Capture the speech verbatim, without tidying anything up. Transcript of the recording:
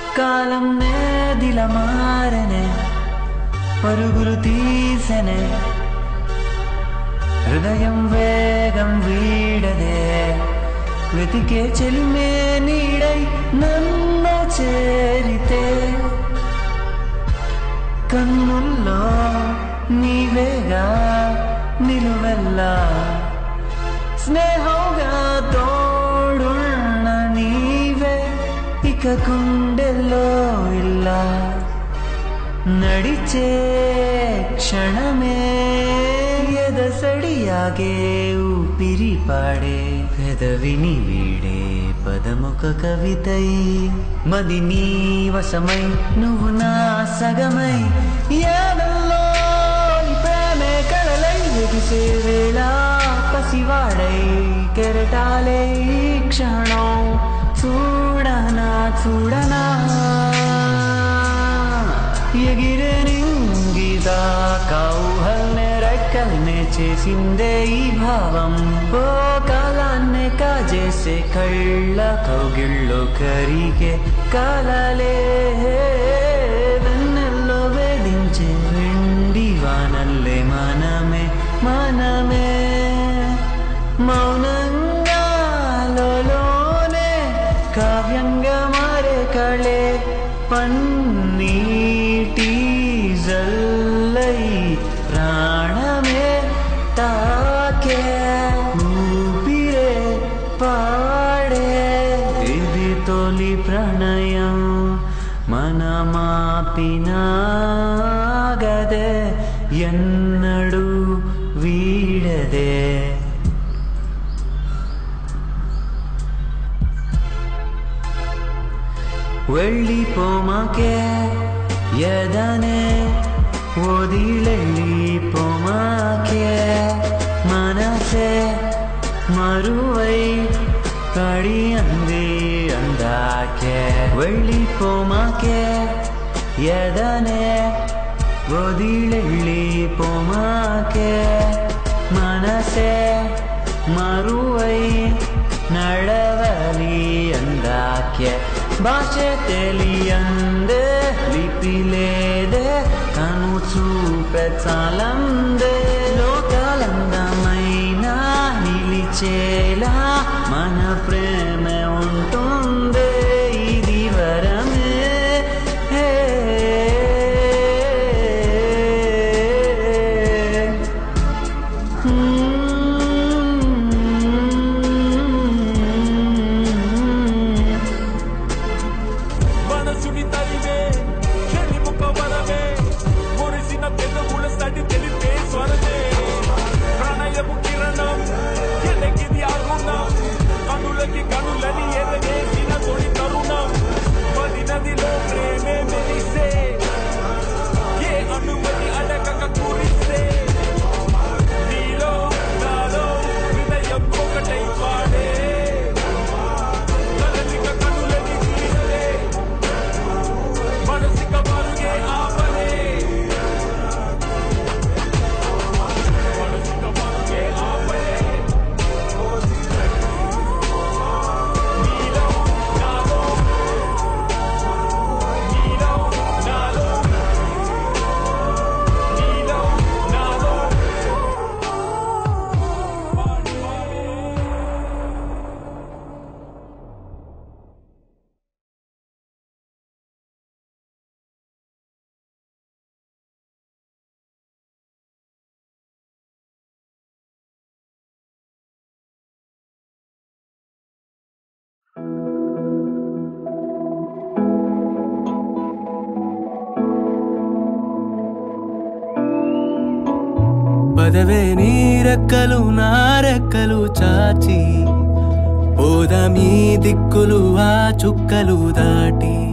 కాలం నేదిల మారనే పరుగులు తీసనే హృదయం వేగం వీడదే వెతికే చెలిమే నీడై నన్ను చేరితే కన్నుల్లో నీవేగా నిలువెల్లా స్నేహంగా తోడున్న నీవే ఇక గుండెల్లో ఇలా నడిచే క్షణమే ఎదసడియాగే ఊపిరి పాడే పెదవిని వీడే పదముఖ కవితై మది నీ వశమై నువ్వు నా సగమై యాదల్లో ప్రేమే కళలై ఎగిసే వేళ పసివాడై కెరటాలే క్షణం చూడనా చూడనా ఎగిరే నింగిదా కౌహల్నే రెక్కల్నే చేసిందే ఈ భావం ఓ కాలాన్నే కాజేసే కళ్ళ కౌగిళ్ళో కరిగే కాలాలే వెన్నెల్లో వేధించే వెండి వానల్లే మనమే మనమే మౌనంగా లోనే కావ్యంగా మారే కళే పన్నీటి జల్లై ప్రాణమే తాకే ఊపిరే పాడే ఇది తొలి ప్రణయం మనమాపినాగదే ఎన్నడు వీడదే వెళ్ళిపోమాకే ఎదనే వదిలెళ్ళిపోమాకే మనసే మరువై కడి అంది అందాకే వెళ్ళిపోమాకే ఎదనే వదిలెళ్ళిపోమాకే మనసే మరువై నడవలి అందాకే భాషే తెలియందే లిపి లేదే కను చూపే చాలందే లోకాలందమైనా నిలిచేలా మన ప్రేమ ఉంటుందే ఇది వరమే పదవే నీ రెక్కలు నా రెక్కలు చాచి పోదా మీ దిక్కులు ఆ చుక్కలు దాటి